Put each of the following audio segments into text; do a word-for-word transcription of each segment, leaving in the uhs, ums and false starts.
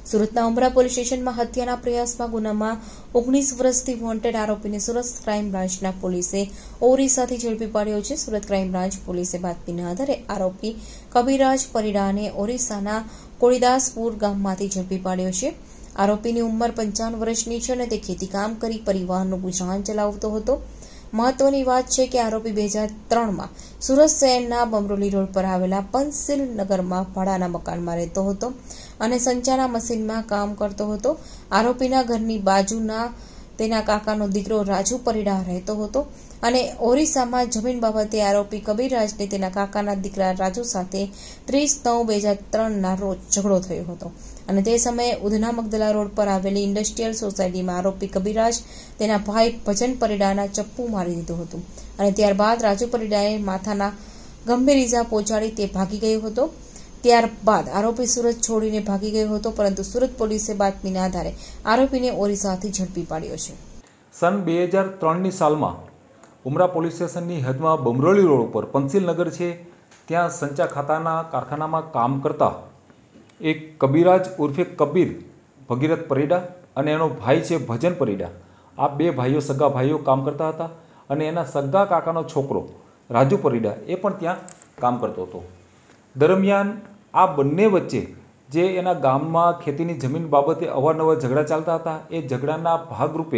સુરતના ઉમરા પોલીસ સ્ટેશનમાં હત્યાના પ્રયાસમાં ગુનામાં ઓગણીસ વર્ષથી વોન્ટેડ આરોપીને સુરત ક્રાઇમ બ્રાન્ચના પોલીસે ઓરિસ્સાથી ઝડપી પાડ્યો છે। સુરત ક્રાઇમ બ્રાન્ચ પોલીસે બાતમીના આધારે આરોપી કબીરાજ પરિડાને ઓરિસ્સાના કોળીદાસપુર ગામમાંથી ઝડપી પાડ્યો છે। આરોપીની ઉંમર પંચાવન વર્ષની છે અને તે ખેતીકામ કરી પરિવારનું ગુજરાન ચલાવતો હતો। મહત્વની વાત છે કે આરોપી બે હજાર ત્રણમાં સુરત શહેરના બમરોલી રોડ પર આવેલા પંચશીલ નગરમાં ભાડાના મકાનમાં રહેતો હતો અને સંચાના મશીનમાં કામ કરતો હતો। આરોપીના ઘરની બાજુના તેના કાકાનો દીકરો રાજુ પરિડા રહેતો હતો અને ઓરિસ્સામાં જમીન બાબતે આરોપી કબીરરાજને તેના કાકાના દીકરા રાજુ સાથે ત્રીસ નવ બે હજાર ત્રણના રોજ ઝઘડો થયો હતો અને તે સમયે ઉધના મગદલા રોડ પર આવેલી ઇન્ડસ્ટ્રીયલ સોસાયટીમાં આરોપી કબીરરાજ તેના ભાઈ ભજન પરિડાના ચપ્પુ મારી દીધું હતું અને ત્યારબાદ રાજુ પરિડાએ માથાના ગંભીર ઇજા પહોંચાડી તે ભાગી ગયો હતો। ત્યારબાદ આરોપી સુરત છોડીને ભાગી ગયો હતો, પરંતુ સુરત પોલીસે બાતમીના આધારે આરોપીને ઓરિસ્સાથી ઝડપી પાડ્યો છે। સન બે હજાર ત્રણની સાલમાં ઉમરા પોલીસ સ્ટેશનની હદમાં બમરોલી રોડ ઉપર પંચશીલ નગર છે, ત્યાં સંચા ખાતાના કારખાનામાં કામ કરતા એક કબીરાજ ઉર્ફે કબીર ભગીરથ પરિડા અને એનો ભાઈ છે ભજન પરિડા, આ બે ભાઈઓ સગા ભાઈઓ કામ કરતા હતા અને એના સગા કાકાનો છોકરો રાજુ પરિડા એ પણ ત્યાં કામ કરતો હતો। દરમિયાન આ બંને વચ્ચે જે એના ગામમાં ખેતીની જમીન બાબતે અવારનવાર ઝઘડા ચાલતા હતા, એ ઝઘડાના ભાગરૂપે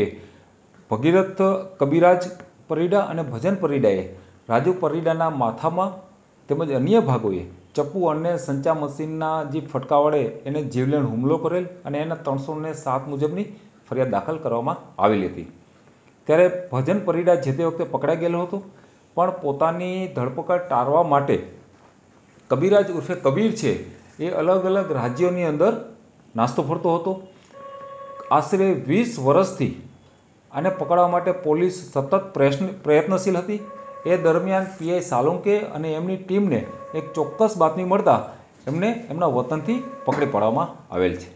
ભગીરથ કબીરાજ પરિડા અને ભજન પરિડાએ રાજુ પરિડાના માથામાં તેમજ અન્ય ભાગોએ ચપ્પુ અને સંચા મશીનના જે ફટકા વડે એને જીવલેણ હુમલો કરેલ અને એના ત્રણસો ને સાત મુજબની ફરિયાદ દાખલ કરવામાં આવેલી હતી। ત્યારે ભજન પરિડા જે તે વખતે પકડાઈ ગયેલો હતો, પણ પોતાની ધરપકડ ટાળવા માટે કબીરાજ ઉર્ફે કબીર છે એ અલગ અલગ રાજ્યોની અંદર નાસ્તો ફરતો હતો। આશરે વીસ વર્ષથી આને પકડવા માટે પોલીસ સતત પ્રયત્ન પ્રયત્નશીલ હતી। એ દરમિયાન પીઆઈ સાલુંકે અને એમની ટીમને એક ચોક્કસ બાતમી મળતા એમને એમના વતનથી પકડી પાડવામાં આવેલ છે।